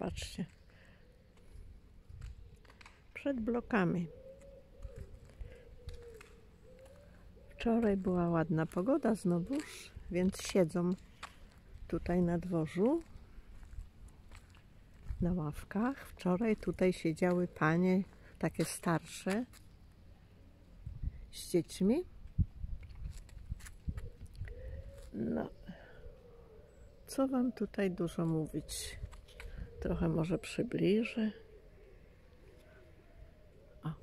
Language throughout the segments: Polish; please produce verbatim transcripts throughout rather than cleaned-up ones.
Zobaczcie. Przed blokami. Wczoraj była ładna pogoda znowuż, więc siedzą tutaj na dworzu, na ławkach. Wczoraj tutaj siedziały panie, takie starsze, z dziećmi. No, co wam tutaj dużo mówić? Trochę może przybliżę. O.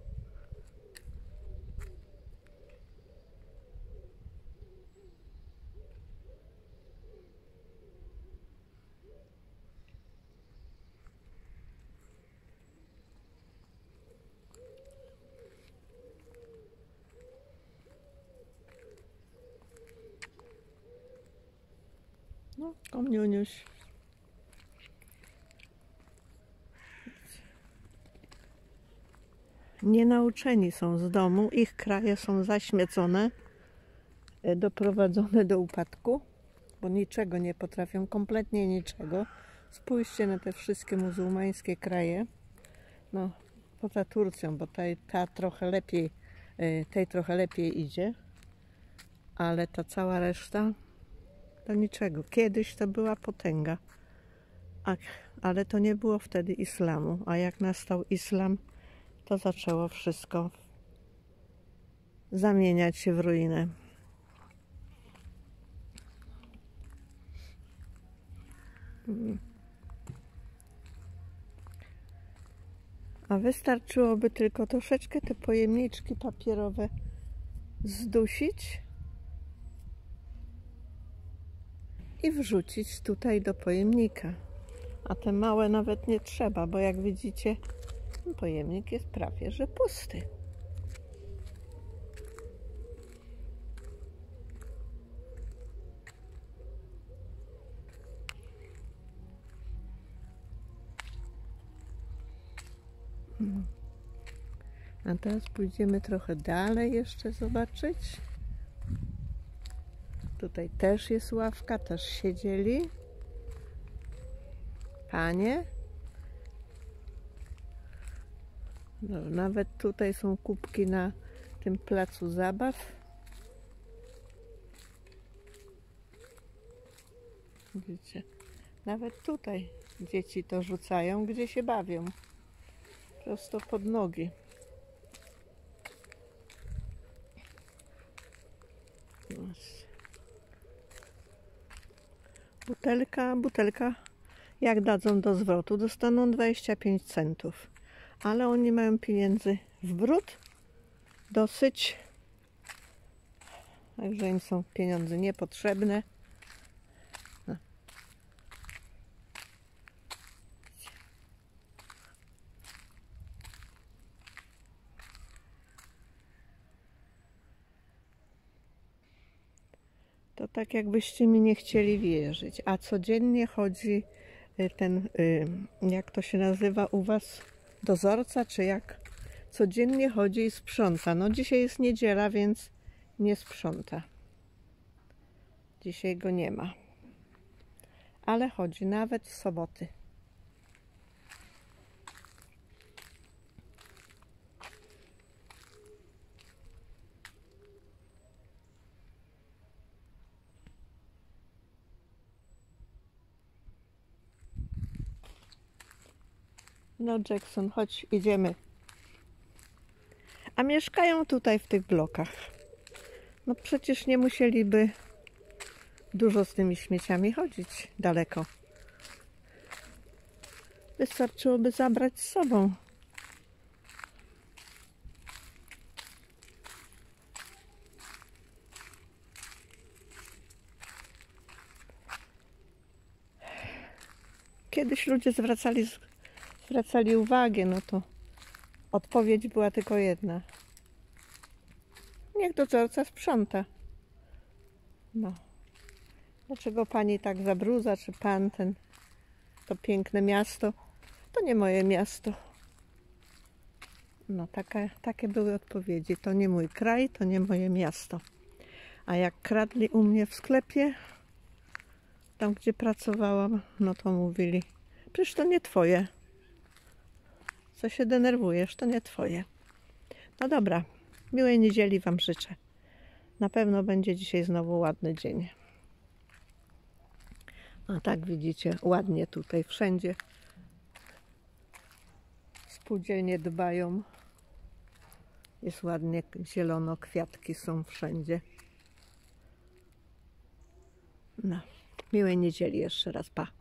No, komniuniuś. Nienauczeni są z domu, ich kraje są zaśmiecone, doprowadzone do upadku, bo niczego nie potrafią, kompletnie niczego. Spójrzcie na te wszystkie muzułmańskie kraje, no poza Turcją, bo ta, ta trochę lepiej, tej trochę lepiej idzie, ale ta cała reszta to niczego. Kiedyś to była potęga, a, ale to nie było wtedy islamu, a jak nastał islam, to zaczęło wszystko zamieniać się w ruinę. A wystarczyłoby tylko troszeczkę te pojemniczki papierowe zdusić i wrzucić tutaj do pojemnika. A te małe nawet nie trzeba, bo jak widzicie, pojemnik jest prawie że pusty. A teraz pójdziemy trochę dalej jeszcze zobaczyć. Tutaj też jest ławka, też siedzieli panie. No, nawet tutaj są kubki na tym placu zabaw. Widzicie? Nawet tutaj dzieci to rzucają, gdzie się bawią. Prosto pod nogi. Butelka, butelka, jak dadzą do zwrotu, dostaną dwadzieścia pięć centów. Ale oni mają pieniędzy w bród dosyć, także im są pieniądze niepotrzebne. No. To tak jakbyście mi nie chcieli wierzyć, a codziennie chodzi ten, jak to się nazywa u was, dozorca, czy jak? Codziennie chodzi i sprząta. No dzisiaj jest niedziela, więc nie sprząta. Dzisiaj go nie ma. Ale chodzi nawet w soboty. No Jackson, chodź, idziemy. A mieszkają tutaj w tych blokach. No przecież nie musieliby dużo z tymi śmieciami chodzić daleko. Wystarczyłoby zabrać z sobą. Kiedyś ludzie zwracali, zwracali uwagę, no to odpowiedź była tylko jedna. Niech dozorca sprząta. No. Dlaczego pani tak zabrudza, czy pan ten, to piękne miasto? To nie moje miasto. No, taka, takie były odpowiedzi. To nie mój kraj, to nie moje miasto. A jak kradli u mnie w sklepie, tam gdzie pracowałam, no to mówili, Przecież to nie twoje. Co się denerwujesz, to nie twoje. No dobra, miłej niedzieli wam życzę. Na pewno będzie dzisiaj znowu ładny dzień. A tak widzicie, ładnie tutaj wszędzie. Spółdzielnie dbają. Jest ładnie zielono, kwiatki są wszędzie. No, miłej niedzieli jeszcze raz, pa.